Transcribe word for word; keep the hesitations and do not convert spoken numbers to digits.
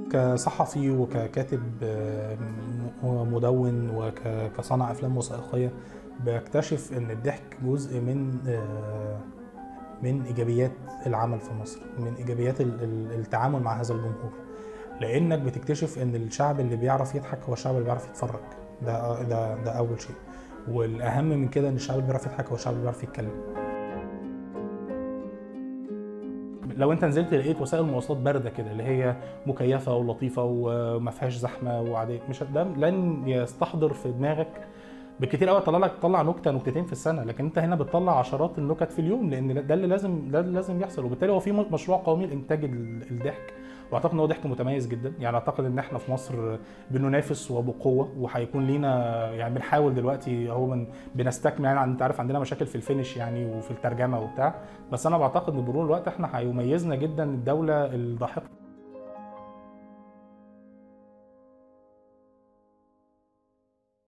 كصحفي وككاتب مدون وكصانع افلام وثائقيه بكتشف ان الضحك جزء من من ايجابيات العمل في مصر، من ايجابيات التعامل مع هذا الجمهور، لانك بتكتشف ان الشعب اللي بيعرف يضحك هو الشعب اللي بيعرف يتفرج. ده ده ده اول شيء، والاهم من كده ان الشعب اللي بيعرف يضحك هو الشعب اللي بيعرف يتكلم. لو انت نزلت لقيت وسائل مواصلات بارده كده اللي هي مكيفه ولطيفه وما فيهاش زحمه وعاديه، مش ده لن يستحضر في دماغك بالكتير قوي تطلع لك تطلع نكته نكتتين في السنه، لكن انت هنا بتطلع عشرات النكت في اليوم، لان ده اللي لازم ده اللي لازم يحصل. وبالتالي هو في مشروع قومي لانتاج الضحك، واعتقد ان هو ضحك متميز جدا. يعني اعتقد ان احنا في مصر بننافس وبقوه، وهيكون لينا يعني بنحاول دلوقتي اهو من بنستكمل. يعني انت عارف عندنا مشاكل في الفينش يعني وفي الترجمه وبتاع، بس انا بعتقد ان بمرور الوقت احنا هيميزنا جدا الدوله الضاحكه.